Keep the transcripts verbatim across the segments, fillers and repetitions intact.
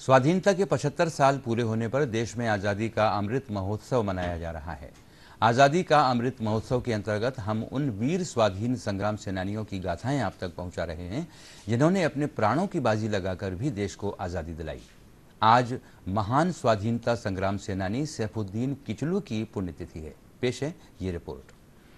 स्वाधीनता के पचहत्तर साल पूरे होने पर देश में आज़ादी का अमृत महोत्सव मनाया जा रहा है। आज़ादी का अमृत महोत्सव के अंतर्गत हम उन वीर स्वाधीन संग्राम सेनानियों की गाथाएं आप तक पहुंचा रहे हैं जिन्होंने अपने प्राणों की बाजी लगाकर भी देश को आज़ादी दिलाई। आज महान स्वाधीनता संग्राम सेनानी सैफुद्दीन किचलू की पुण्यतिथि है। पेश है ये रिपोर्ट।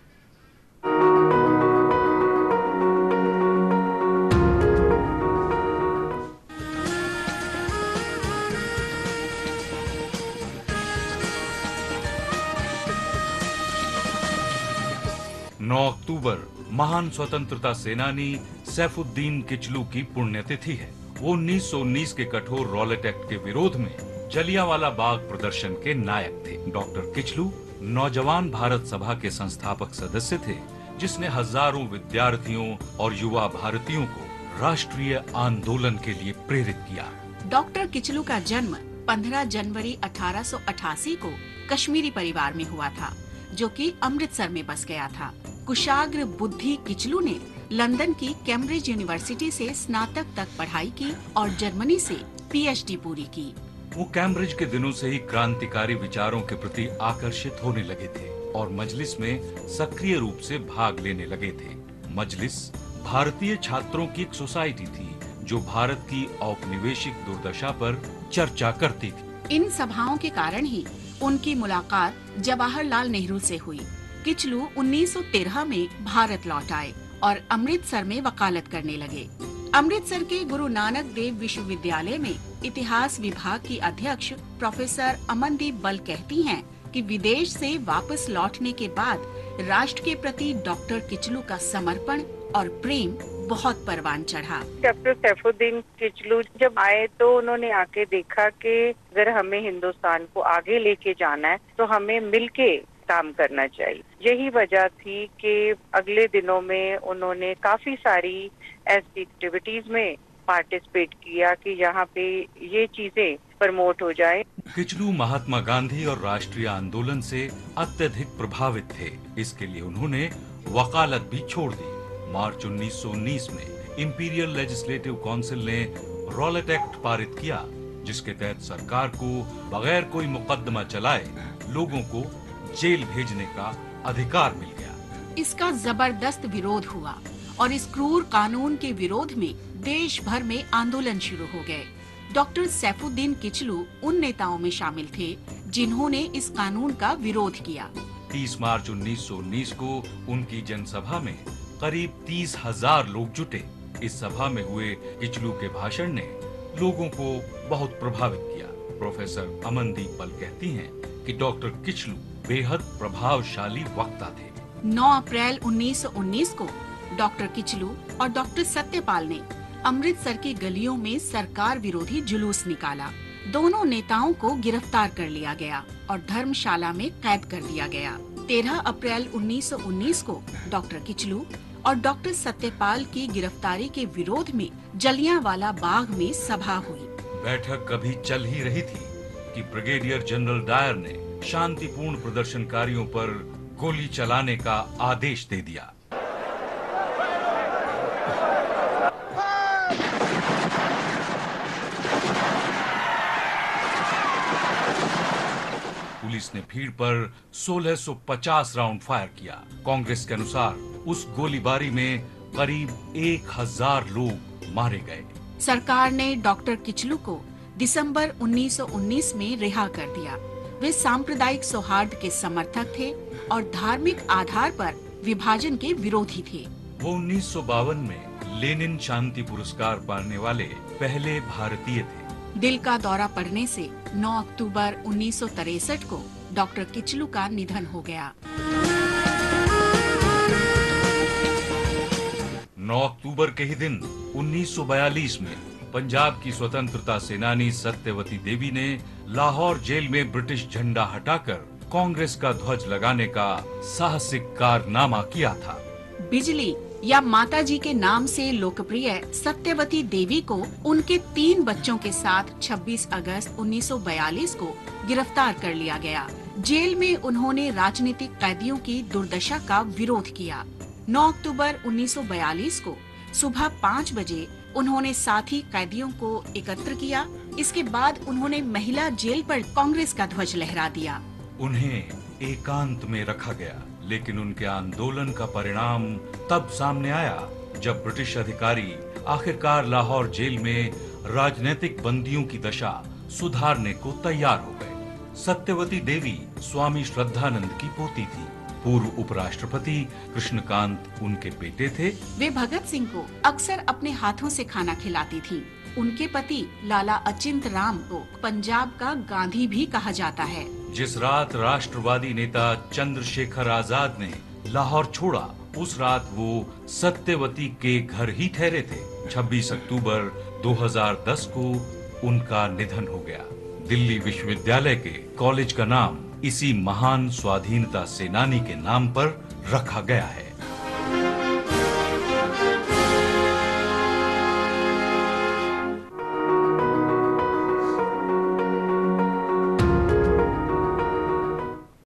नौ अक्टूबर महान स्वतंत्रता सेनानी सैफुद्दीन किचलू की पुण्यतिथि है। वो उन्नीस सौ उन्नीस के कठोर रॉलेट एक्ट के विरोध में जलियांवाला बाग प्रदर्शन के नायक थे। डॉक्टर किचलू नौजवान भारत सभा के संस्थापक सदस्य थे, जिसने हजारों विद्यार्थियों और युवा भारतीयों को राष्ट्रीय आंदोलन के लिए प्रेरित किया। डॉक्टर किचलू का जन्म पंद्रह जनवरी अठारह सौ अठासी को कश्मीरी परिवार में हुआ था, जो कि अमृतसर में बस गया था। कुशाग्र बुद्धि किचलू ने लंदन की कैम्ब्रिज यूनिवर्सिटी से स्नातक तक पढ़ाई की और जर्मनी से पीएचडी पूरी की। वो कैम्ब्रिज के दिनों से ही क्रांतिकारी विचारों के प्रति आकर्षित होने लगे थे और मजलिस में सक्रिय रूप से भाग लेने लगे थे। मजलिस भारतीय छात्रों की एक सोसाइटी थी जो भारत की औपनिवेशिक दुर्दशा पर चर्चा करती थी। इन सभाओं के कारण ही उनकी मुलाकात जवाहरलाल नेहरू से हुई। किचलू उन्नीस सौ तेरह में भारत लौट आए और अमृतसर में वकालत करने लगे। अमृतसर के गुरु नानक देव विश्वविद्यालय में इतिहास विभाग की अध्यक्ष प्रोफेसर अमनदीप बल कहती हैं कि विदेश से वापस लौटने के बाद राष्ट्र के प्रति डॉक्टर किचलू का समर्पण और प्रेम बहुत परवान चढ़ा। डॉक्टर सैफुद्दीन किचलू जब आए तो उन्होंने आके देखा कि अगर हमें हिंदुस्तान को आगे लेके जाना है तो हमें मिलके काम करना चाहिए। यही वजह थी कि अगले दिनों में उन्होंने काफी सारी ऐसी एक्टिविटीज में पार्टिसिपेट किया कि यहाँ पे ये चीजें प्रमोट हो जाए। किचलू महात्मा गांधी और राष्ट्रीय आंदोलन से अत्यधिक प्रभावित थे, इसके लिए उन्होंने वकालत भी छोड़ दी। मार्च उन्नीस सौ उन्नीस में इंपीरियल लेजिस्लेटिव काउंसिल ने रॉलेट एक्ट पारित किया, जिसके तहत सरकार को बगैर कोई मुकदमा चलाए लोगों को जेल भेजने का अधिकार मिल गया। इसका जबरदस्त विरोध हुआ और इस क्रूर कानून के विरोध में देश भर में आंदोलन शुरू हो गए। डॉक्टर सैफुद्दीन किचलू उन नेताओं में शामिल थे जिन्होंने इस कानून का विरोध किया। तीस मार्च उन्नीस सौ उन्नीस को उनकी जनसभा में करीब तीस हजार लोग जुटे। इस सभा में हुए किचलू के भाषण ने लोगों को बहुत प्रभावित किया। प्रोफेसर अमनदीप पल कहती हैं कि डॉक्टर किचलू बेहद प्रभावशाली वक्ता थे। नौ अप्रैल उन्नीस सौ उन्नीस को डॉक्टर किचलू और डॉक्टर सत्यपाल ने अमृतसर की गलियों में सरकार विरोधी जुलूस निकाला। दोनों नेताओं को गिरफ्तार कर लिया गया और धर्मशाला में कैद कर दिया गया। तेरह अप्रैल उन्नीस सौ उन्नीस को डॉक्टर किचलू और डॉक्टर सत्यपाल की गिरफ्तारी के विरोध में जलियांवाला बाग में सभा हुई। बैठक कभी चल ही रही थी कि ब्रिगेडियर जनरल डायर ने शांतिपूर्ण प्रदर्शनकारियों पर गोली चलाने का आदेश दे दिया। पुलिस ने भीड़ पर सोलह सौ पचास राउंड फायर किया। कांग्रेस के अनुसार उस गोलीबारी में करीब एक हजार लोग मारे गए। सरकार ने डॉक्टर किचलू को दिसंबर उन्नीस सौ उन्नीस में रिहा कर दिया। वे सांप्रदायिक सौहार्द के समर्थक थे और धार्मिक आधार पर विभाजन के विरोधी थे। वो उन्नीस सौ बावन में लेनिन शांति पुरस्कार पाने वाले पहले भारतीय थे। दिल का दौरा पड़ने से नौ अक्टूबर उन्नीस सौ तिरसठ को डॉक्टर किचलू का निधन हो गया। नौ अक्टूबर के ही दिन उन्नीस सौ बयालीस में पंजाब की स्वतंत्रता सेनानी सत्यवती देवी ने लाहौर जेल में ब्रिटिश झंडा हटाकर कांग्रेस का ध्वज लगाने का साहसिक कारनामा किया था। बिजली या माताजी के नाम से लोकप्रिय सत्यवती देवी को उनके तीन बच्चों के साथ छब्बीस अगस्त उन्नीस सौ बयालीस को गिरफ्तार कर लिया गया। जेल में उन्होंने राजनीतिक कैदियों की दुर्दशा का विरोध किया। नौ अक्टूबर उन्नीस सौ बयालीस को सुबह पाँच बजे उन्होंने साथी कैदियों को एकत्र किया। इसके बाद उन्होंने महिला जेल पर कांग्रेस का ध्वज लहरा दिया। उन्हें एकांत में रखा गया, लेकिन उनके आंदोलन का परिणाम तब सामने आया जब ब्रिटिश अधिकारी आखिरकार लाहौर जेल में राजनीतिक बंदियों की दशा सुधारने को तैयार हो गए। सत्यवती देवी स्वामी श्रद्धानंद की पोती थी। पूर्व उपराष्ट्रपति कृष्णकांत उनके बेटे थे। वे भगत सिंह को अक्सर अपने हाथों से खाना खिलाती थीं। उनके पति लाला अचिंत राम को पंजाब का गांधी भी कहा जाता है। जिस रात राष्ट्रवादी नेता चंद्रशेखर आजाद ने लाहौर छोड़ा, उस रात वो सत्यवती के घर ही ठहरे थे। छब्बीस अक्टूबर दो हज़ार दस को उनका निधन हो गया। दिल्ली विश्वविद्यालय के कॉलेज का नाम इसी महान स्वाधीनता सेनानी के नाम पर रखा गया है।